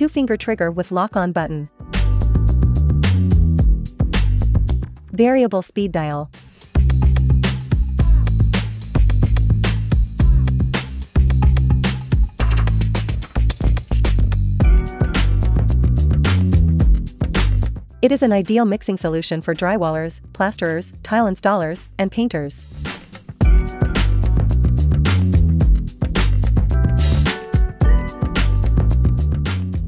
2-finger trigger with lock-on button. Variable speed dial. It is an ideal mixing solution for drywallers, plasterers, tile installers, and painters.